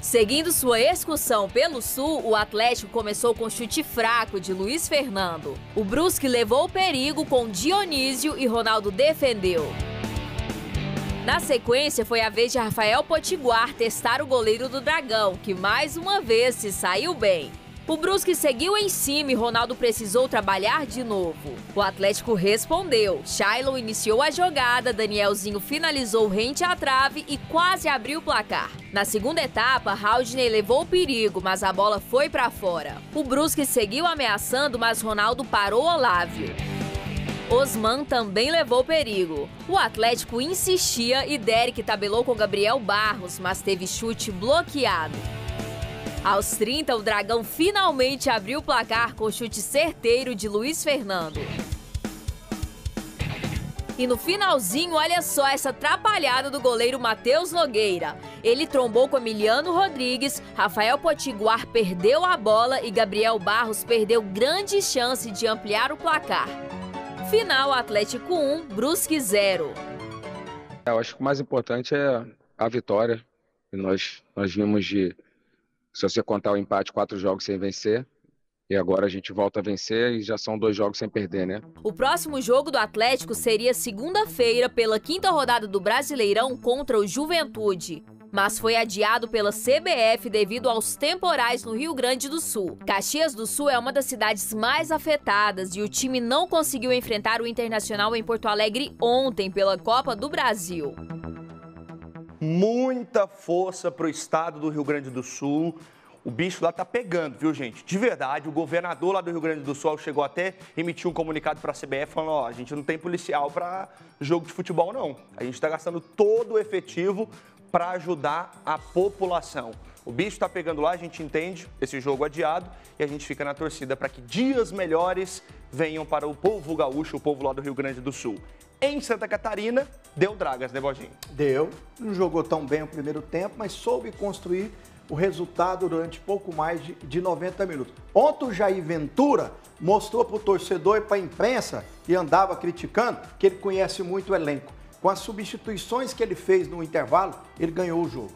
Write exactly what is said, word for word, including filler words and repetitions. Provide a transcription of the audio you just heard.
Seguindo sua excursão pelo sul, o Atlético começou com chute fraco de Luiz Fernando. O Brusque levou o perigo com Dionísio e Ronaldo defendeu. Na sequência, foi a vez de Rafael Potiguar testar o goleiro do Dragão, que mais uma vez se saiu bem. O Brusque seguiu em cima e Ronaldo precisou trabalhar de novo. O Atlético respondeu. Shailon iniciou a jogada, Danielzinho finalizou rente à trave e quase abriu o placar. Na segunda etapa, Haldney levou o perigo, mas a bola foi para fora. O Brusque seguiu ameaçando, mas Ronaldo parou Olávio. Osman também levou perigo. O Atlético insistia e Derek tabelou com Gabriel Barros, mas teve chute bloqueado. Aos trinta, o Dragão finalmente abriu o placar com chute certeiro de Luiz Fernando. E no finalzinho, olha só essa atrapalhada do goleiro Matheus Nogueira. Ele trombou com Emiliano Rodrigues, Rafael Potiguar perdeu a bola e Gabriel Barros perdeu grande chance de ampliar o placar. Final, Atlético um, Brusque zero. Eu acho que o mais importante é a vitória. E nós, nós vimos de, se você contar o empate, quatro jogos sem vencer. E agora a gente volta a vencer e já são dois jogos sem perder, né? O próximo jogo do Atlético seria segunda-feira pela quinta rodada do Brasileirão contra o Juventude. Mas foi adiado pela C B F devido aos temporais no Rio Grande do Sul. Caxias do Sul é uma das cidades mais afetadas e o time não conseguiu enfrentar o Internacional em Porto Alegre ontem pela Copa do Brasil. Muita força para o estado do Rio Grande do Sul. O bicho lá tá pegando, viu, gente? De verdade, o governador lá do Rio Grande do Sul chegou até emitir um comunicado para a C B F falando, ó, a gente não tem policial para jogo de futebol, não. A gente está gastando todo o efetivo para ajudar a população. O bicho está pegando lá, a gente entende esse jogo adiado e a gente fica na torcida para que dias melhores venham para o povo gaúcho, o povo lá do Rio Grande do Sul. Em Santa Catarina, deu dragas, né, Boginho? Deu. Não jogou tão bem o primeiro tempo, mas soube construir o resultado durante pouco mais de, de noventa minutos. Ontem o Jair Ventura mostrou para o torcedor e para a imprensa, que andava criticando, que ele conhece muito o elenco. Com as substituições que ele fez no intervalo, ele ganhou o jogo.